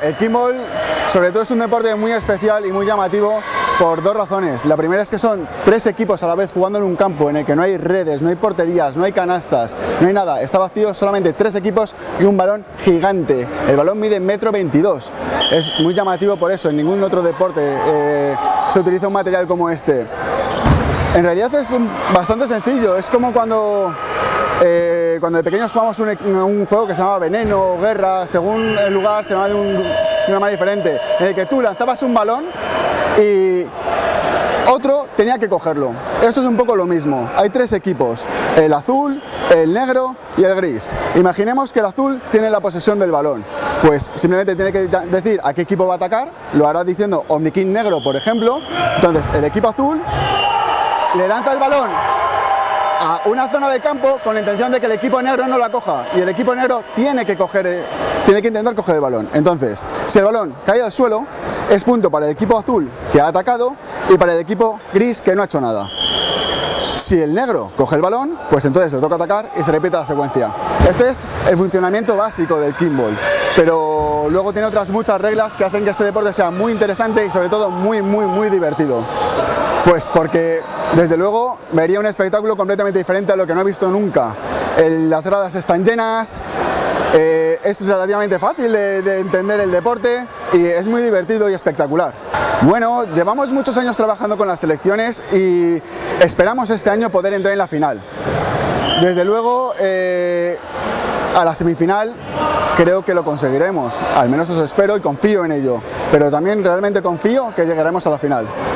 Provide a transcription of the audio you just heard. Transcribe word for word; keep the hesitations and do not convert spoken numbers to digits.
el kickball sobre todo es un deporte muy especial y muy llamativo por dos razones. La primera es que son tres equipos a la vez jugando en un campo en el que no hay redes, no hay porterías, no hay canastas, no hay nada. Está vacío, solamente tres equipos y un balón gigante. El balón mide metro veintidós. Es muy llamativo por eso. En ningún otro deporte eh, se utiliza un material como este. En realidad es bastante sencillo. Es como cuando... Eh, cuando de pequeños jugamos un, un juego que se llamaba Veneno o Guerra, según el lugar se llamaba de, un, de una manera diferente, en el que tú lanzabas un balón y otro tenía que cogerlo. Esto es un poco lo mismo. Hay tres equipos, el azul, el negro y el gris. Imaginemos que el azul tiene la posesión del balón, pues simplemente tiene que decir a qué equipo va a atacar, lo hará diciendo Omnikin negro, por ejemplo. Entonces el equipo azul le lanza el balón a una zona de campo con la intención de que el equipo negro no la coja, y el equipo negro tiene que coger, tiene que intentar coger el balón. Entonces, si el balón cae al suelo, es punto para el equipo azul que ha atacado y para el equipo gris que no ha hecho nada. Si el negro coge el balón, pues entonces le toca atacar y se repite la secuencia. Este es el funcionamiento básico del kickball, pero luego tiene otras muchas reglas que hacen que este deporte sea muy interesante y sobre todo muy, muy, muy divertido. Pues porque, desde luego, vería un espectáculo completamente diferente a lo que no he visto nunca. El, las gradas están llenas, eh, es relativamente fácil de, de entender el deporte y es muy divertido y espectacular. Bueno, llevamos muchos años trabajando con las selecciones y esperamos este año poder entrar en la final. Desde luego, eh, a la semifinal creo que lo conseguiremos, al menos eso espero y confío en ello, pero también realmente confío que llegaremos a la final.